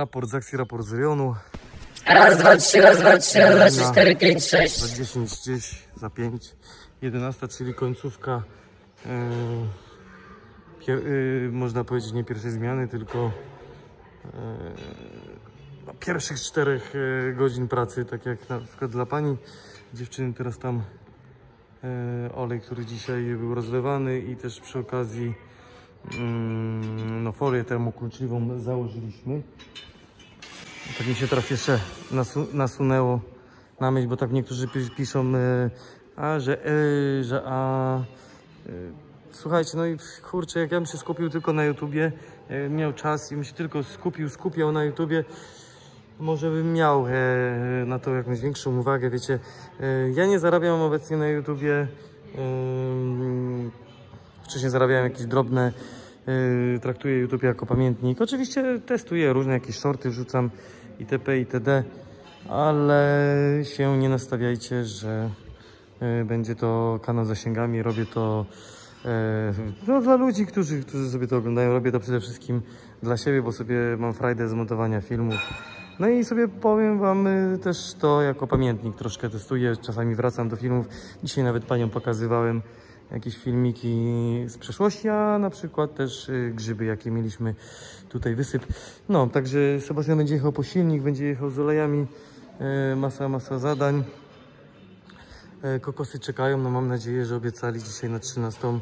Raport z akcji, raport z rejonu. Raz, dwa, trzy, raz, dwa, trzy, raz, dwa, trzy, 4, 5, 6. Za 10 gdzieś, za 5. 11, czyli końcówka, można powiedzieć nie pierwszej zmiany, tylko pierwszych 4 godzin pracy, tak jak na przykład dla pani dziewczyny. Teraz tam olej, który dzisiaj był rozlewany, i też przy okazji no, folię termokluczliwą założyliśmy. Tak mi się teraz jeszcze nasunęło na myśl, bo tak niektórzy piszą, słuchajcie, no i kurczę, jak ja bym się skupił tylko na YouTubie, miał czas i bym się tylko skupiał na YouTubie, może bym miał na to jakąś większą uwagę, wiecie. Ja nie zarabiam obecnie na YouTubie, wcześniej zarabiałem jakieś drobne, traktuję YouTube jako pamiętnik. Oczywiście testuję różne jakieś shorty, wrzucam itp. itd. Ale się nie nastawiajcie, że będzie to kanał z zasięgami. Robię to dla ludzi, którzy sobie to oglądają. Robię to przede wszystkim dla siebie, bo sobie mam frajdę z montowania filmów. No i sobie powiem wam też to jako pamiętnik. Troszkę testuję, czasami wracam do filmów. Dzisiaj nawet paniom pokazywałem jakieś filmiki z przeszłości, a na przykład też grzyby, jakie mieliśmy tutaj, wysyp. No, także Sebastian będzie jechał po silnik, będzie jechał z olejami, masa zadań. Kokosy czekają, no mam nadzieję, że obiecali dzisiaj na 13,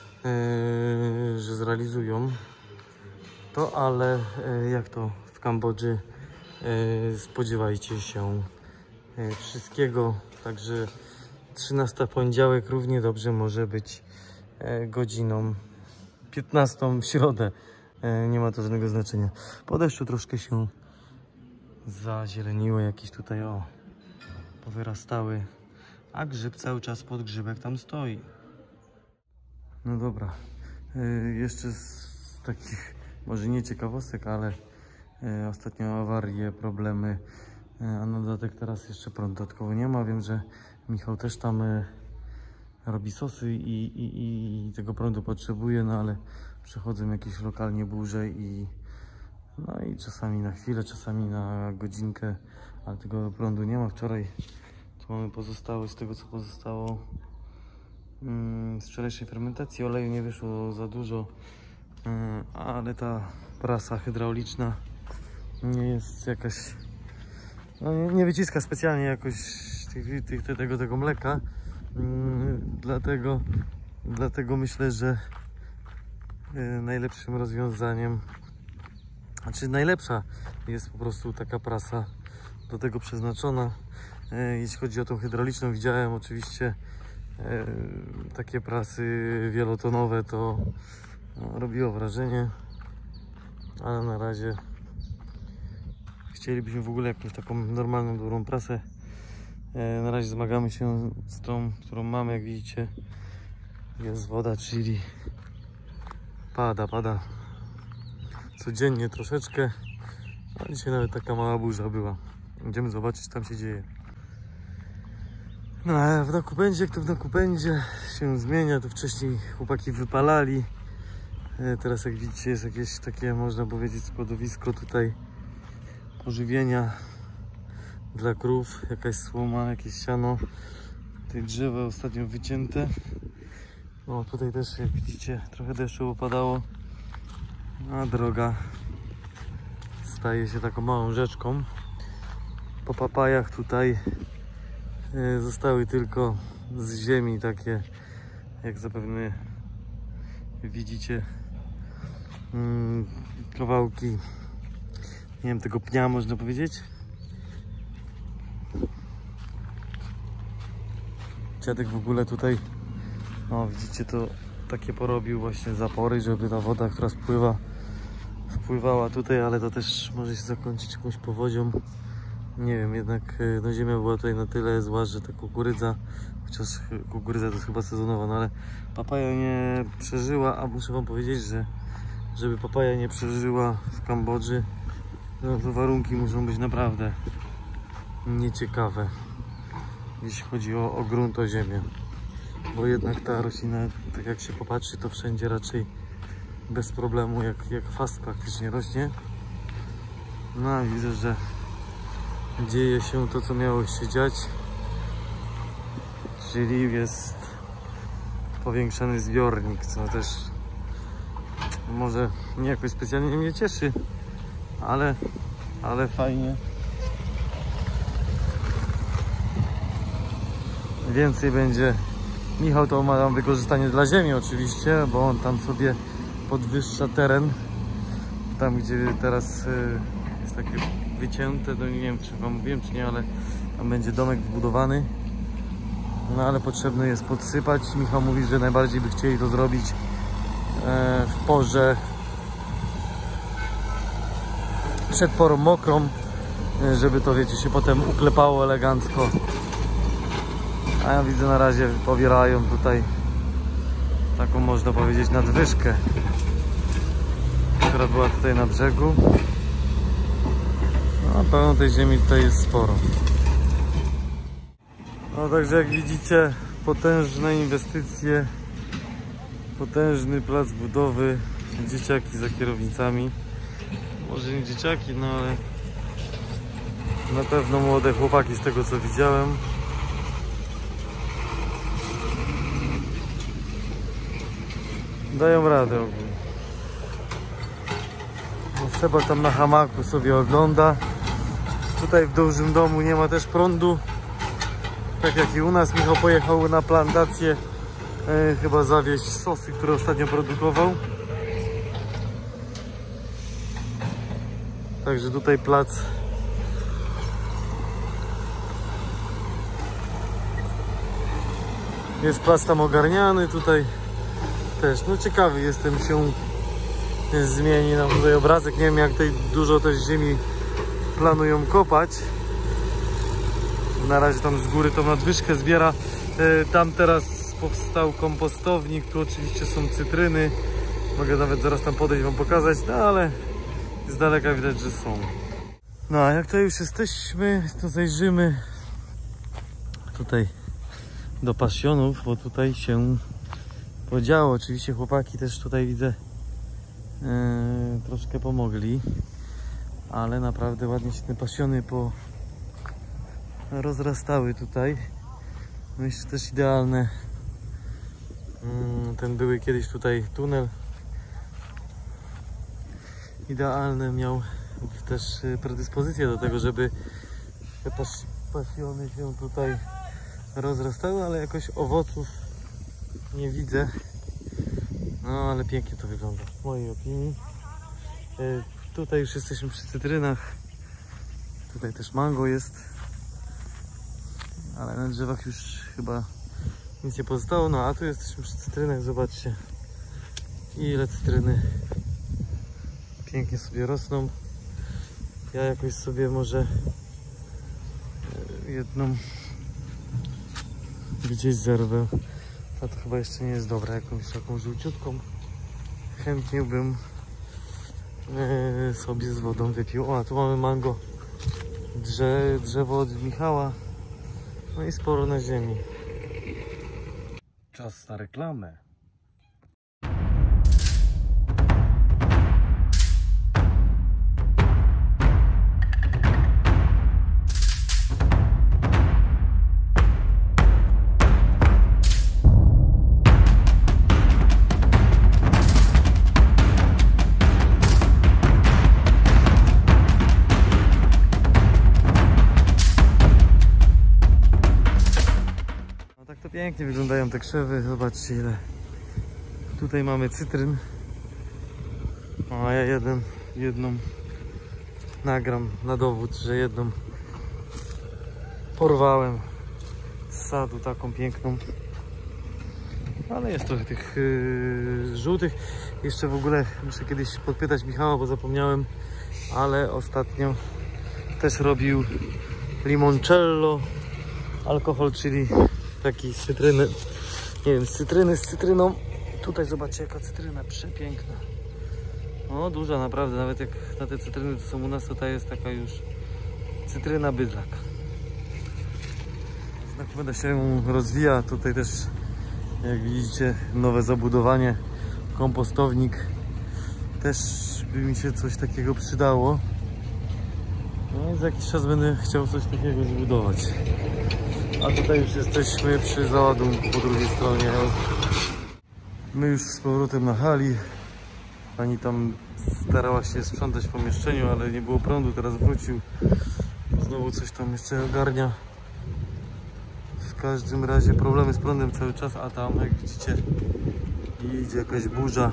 że zrealizują to, ale jak to w Kambodży, spodziewajcie się wszystkiego, także 13 poniedziałek równie dobrze może być godziną 15 w środę. Nie ma to żadnego znaczenia. Po deszczu troszkę się zazieleniło, jakieś tutaj powyrastały, a grzyb cały czas pod grzybek tam stoi. No dobra, jeszcze z takich może nie ciekawostek, ale ostatnio awarie, problemy, a na dodatek teraz jeszcze prądu dodatkowo nie ma. Wiem, że Michał też tam robi sosy i tego prądu potrzebuje, no ale przychodzą jakieś lokalnie burze no i czasami na chwilę, czasami na godzinkę, ale tego prądu nie ma. Wczoraj tu mamy pozostałość z tego, co pozostało z wczorajszej fermentacji. Oleju nie wyszło za dużo, ale ta prasa hydrauliczna nie jest jakaś, no nie wyciska specjalnie jakoś tego mleka, dlatego myślę, że najlepszym rozwiązaniem, znaczy najlepsza jest po prostu taka prasa do tego przeznaczona. Jeśli chodzi o tą hydrauliczną, widziałem oczywiście takie prasy wielotonowe, to robiło wrażenie, ale na razie chcielibyśmy w ogóle jakąś taką normalną, dobrą prasę. Na razie zmagamy się z tą, którą mamy. Jak widzicie, jest woda, czyli pada codziennie troszeczkę, a dzisiaj nawet taka mała burza była. Idziemy zobaczyć, co tam się dzieje. No a w doku będzie, jak to w doku będzie, się zmienia. To wcześniej chłopaki wypalali, teraz jak widzicie jest jakieś takie, można powiedzieć, składowisko tutaj pożywienia dla krów, jakaś słoma, jakieś siano, tutaj drzewa ostatnio wycięte. No tutaj też, jak widzicie, trochę deszczu opadało, a droga staje się taką małą rzeczką. Po papajach tutaj zostały tylko z ziemi takie, jak zapewne widzicie, kawałki, nie wiem, tego pnia, można powiedzieć. Dziadek w ogóle tutaj, no widzicie, to takie porobił właśnie zapory, żeby ta woda, która wpływała tutaj, ale to też może się zakończyć jakąś powodzią. Nie wiem, jednak no, ziemia była tutaj na tyle zła, że ta kukurydza, chociaż kukurydza to jest chyba sezonowa, no ale papaja nie przeżyła, a muszę wam powiedzieć, że żeby papaja nie przeżyła w Kambodży, no to warunki muszą być naprawdę nieciekawe, jeśli chodzi o grunt, o ziemię. Bo jednak ta roślina, tak jak się popatrzy, to wszędzie raczej bez problemu, jak fast praktycznie rośnie. No i widzę, że dzieje się to, co miało się dziać, czyli jest powiększany zbiornik, co też może nie jakoś specjalnie mnie cieszy, ale fajnie. Więcej będzie. Michał to ma tam wykorzystanie dla ziemi oczywiście, bo on tam sobie podwyższa teren. Tam, gdzie teraz jest takie wycięte, to nie wiem, czy wam mówiłem, czy nie, ale tam będzie domek wbudowany. No ale potrzebne jest podsypać. Michał mówi, że najbardziej by chcieli to zrobić w porze przed porą mokrą, żeby to, wiecie, się potem uklepało elegancko. A ja widzę, na razie pobierają tutaj taką, można powiedzieć, nadwyżkę, która była tutaj na brzegu. No, pełno tej ziemi tutaj jest sporo. No także jak widzicie, potężne inwestycje, potężny plac budowy, dzieciaki za kierownicami. Może nie dzieciaki, no ale na pewno młode chłopaki z tego, co widziałem. Dają radę ogólnie. No, Seba tam na hamaku sobie ogląda. Tutaj w dużym domu nie ma też prądu. Tak jak i u nas. Michał pojechał na plantację chyba zawieźć sosy, które ostatnio produkował. Także tutaj plac jest, plac tam ogarniany. Tutaj też, no ciekawy jestem, się zmieni nam tutaj obrazek. Nie wiem, jak tutaj dużo też ziemi planują kopać. Na razie tam z góry tą nadwyżkę zbiera. Tam teraz powstał kompostownik, tu oczywiście są cytryny. Mogę nawet zaraz tam podejść, wam pokazać, no ale z daleka widać, że są. No a jak tutaj już jesteśmy, to zajrzymy tutaj do pasjonów, bo tutaj się podziało. Oczywiście chłopaki też tutaj widzę troszkę pomogli, ale naprawdę ładnie się te pasjony rozrastały tutaj. Myślę, też idealne. Ten były kiedyś tutaj tunel. Idealne miał też predyspozycję do tego, żeby te pasjony się tutaj rozrastały, ale jakoś owoców nie widzę. No ale pięknie to wygląda w mojej opinii. Tutaj już jesteśmy przy cytrynach. Tutaj też mango jest. Ale na drzewach już chyba nic nie pozostało. No a tu jesteśmy przy cytrynach. Zobaczcie, ile cytryny pięknie sobie rosną. Ja jakoś sobie może jedną gdzieś zerwę. A to chyba jeszcze nie jest dobra, jakąś taką żółciutką. Chętnie bym sobie z wodą wypił. O, a tu mamy mango, drzewo od Michała. No i sporo na ziemi. Czas na reklamę. Pięknie wyglądają te krzewy, zobaczcie ile tutaj mamy cytryn. A ja jedną nagram na dowód, że jedną porwałem z sadu, taką piękną. Ale jest trochę tych żółtych. Jeszcze w ogóle muszę kiedyś podpytać Michała, bo zapomniałem, ale ostatnio też robił limoncello, alkohol, czyli taki z cytryny, nie wiem, z cytryną. Tutaj zobaczcie, jaka cytryna przepiękna. O, duża naprawdę, nawet jak na te cytryny, co są u nas, to ta jest taka już cytryna bydlak. Znakomicie się rozwija. Tutaj też, jak widzicie, nowe zabudowanie, kompostownik. Też by mi się coś takiego przydało. No i za jakiś czas będę chciał coś takiego zbudować. A tutaj już jesteśmy przy załadunku po drugiej stronie. My już z powrotem na hali. Pani tam starała się sprzątać w pomieszczeniu, ale nie było prądu, teraz wrócił. Znowu coś tam jeszcze ogarnia. W każdym razie problemy z prądem cały czas, a tam jak widzicie idzie jakaś burza.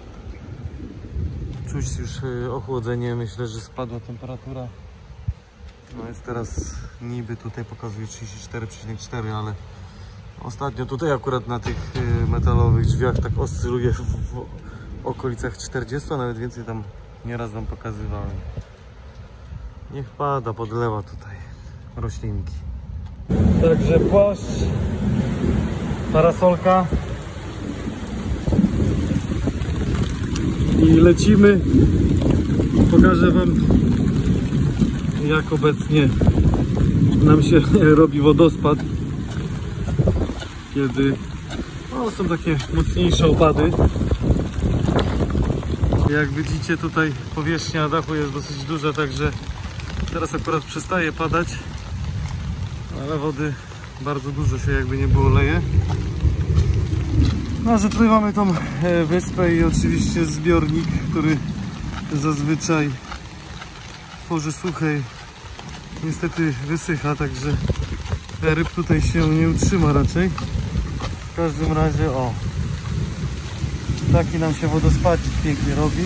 Czuć już ochłodzenie, myślę, że spadła temperatura. No jest teraz niby tutaj pokazuje 34,4, ale ostatnio tutaj akurat na tych metalowych drzwiach tak oscyluje w okolicach 40, a nawet więcej, tam nieraz wam pokazywałem. Niech pada, podlewa tutaj roślinki. Także płaszcz, parasolka i lecimy. Pokażę wam, jak obecnie nam się robi wodospad, kiedy są takie mocniejsze opady. Jak widzicie, tutaj powierzchnia dachu jest dosyć duża, także teraz akurat przestaje padać, ale wody bardzo dużo się jakby nie było leje. No, że tutaj mamy tą wyspę i oczywiście zbiornik, który zazwyczaj w porze suchej niestety wysycha, także ryb tutaj się nie utrzyma raczej. W każdym razie taki nam się wodospadzik pięknie robi.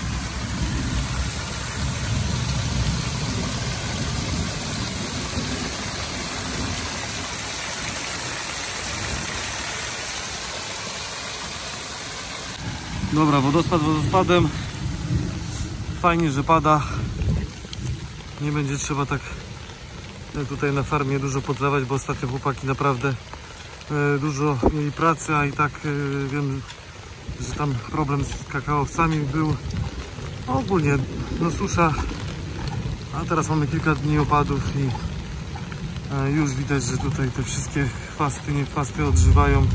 Dobra, wodospad wodospadem. Fajnie, że pada. Nie będzie trzeba tak tutaj na farmie dużo podlewać, bo ostatnio chłopaki naprawdę dużo mieli pracy, a i tak wiem, że tam problem z kakaowcami był. Ogólnie no susza, a teraz mamy kilka dni opadów i już widać, że tutaj te wszystkie chwasty, nie chwasty odżywają,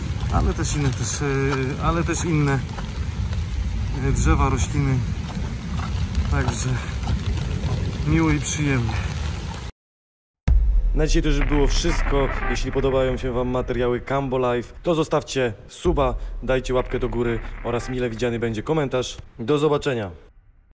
ale też inne drzewa, rośliny. Także miło i przyjemnie. Na dzisiaj to już było wszystko. Jeśli podobają się wam materiały Cambo Life, to zostawcie suba, dajcie łapkę do góry oraz mile widziany będzie komentarz. Do zobaczenia.